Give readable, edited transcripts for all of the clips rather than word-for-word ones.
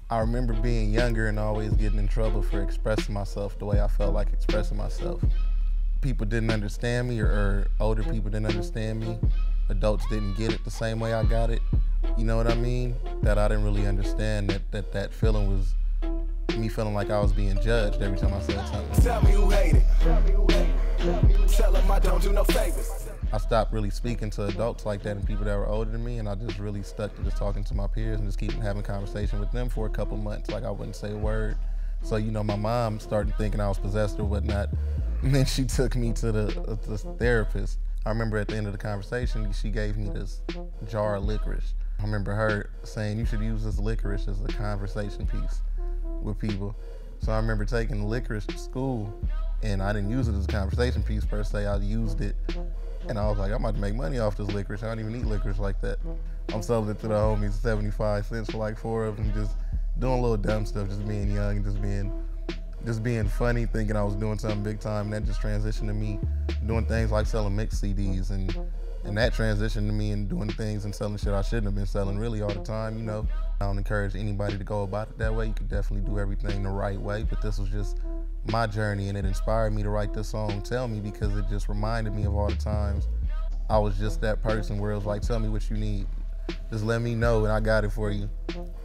I remember being younger and always getting in trouble for expressing myself the way I felt like expressing myself. People didn't understand me, or older people didn't understand me. Adults didn't get it the same way I got it. You know what I mean? That I didn't really understand that feeling was me feeling like I was being judged every time I said something. Tell me who hate it. Tell them I don't do no favors. I stopped really speaking to adults like that and people that were older than me, and I just really stuck to just talking to my peers and just keeping having conversation with them for a couple months. Like I wouldn't say a word. So, you know, my mom started thinking I was possessed or whatnot, and then she took me to the therapist. I remember at the end of the conversation, she gave me this jar of licorice. I remember her saying, you should use this licorice as a conversation piece with people. So I remember taking the licorice to school, and I didn't use it as a conversation piece per se. I used it, and I was like, I'm about to make money off this licorice. I don't even eat licorice like that. I'm selling it to the homies 75 cents for like 4 of them, just doing little dumb stuff, just being young and just being funny, thinking I was doing something big time. And that just transitioned to me doing things like selling mixed CDs, and that transitioned to me and doing things and selling shit I shouldn't have been selling really all the time, you know. I don't encourage anybody to go about it that way. You can definitely do everything the right way, but this was just my journey, and it inspired me to write this song, Tell Me, because it just reminded me of all the times I was just that person where it was like, tell me what you need. Just let me know and I got it for you.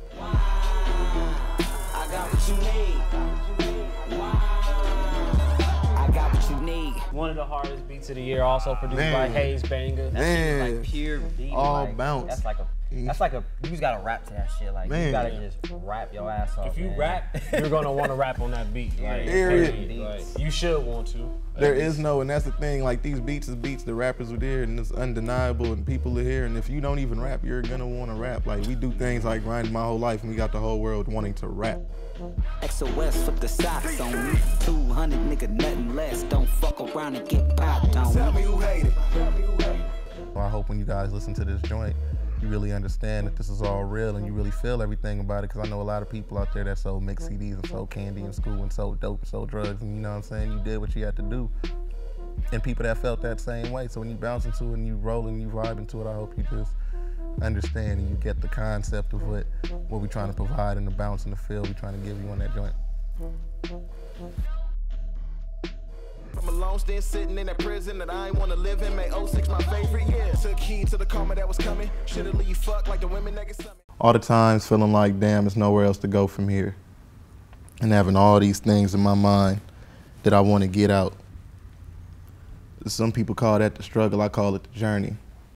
I got what you need. I got what you need. One of the hardest beats of the year, also produced by Haze Banga. That shit is like pure beat. All like, bounce. That's like a, you just gotta rap to that shit. Like, you gotta just rap your ass off. If you rap, you're gonna want to rap on that beat. Like, Period. You should want to. There is no, and that's the thing, like these beats is beats the rappers are there, and it's undeniable, and people are here, and if you don't even rap, you're gonna wanna rap. Like, we do things like grinding my whole life, and we got the whole world wanting to rap. XOS, flip the socks on me. 200 nigga, nothing less. Don't fuck around and get popped on. Tell me who hate it. I hope when you guys listen to this joint, you really understand that this is all real and you really feel everything about it, because I know a lot of people out there that sold mixed CDs and sold candy in school and sold dope and sold drugs, and you know what I'm saying, you did what you had to do. And people that felt that same way, so when you bounce into it and you roll and you vibe into it, I hope you just understand and you get the concept of what we're trying to provide in the bounce and the feel we're trying to give you on that joint. From a long stint sitting in that prison that I ain't wanna live in, May 06 my favorite year. Took heed to the karma that was coming. Should've leave fuck like the women that get summon. All the times feeling like, damn, there's nowhere else to go from here. And having all these things in my mind that I want to get out. Some people call that the struggle, I call it the journey.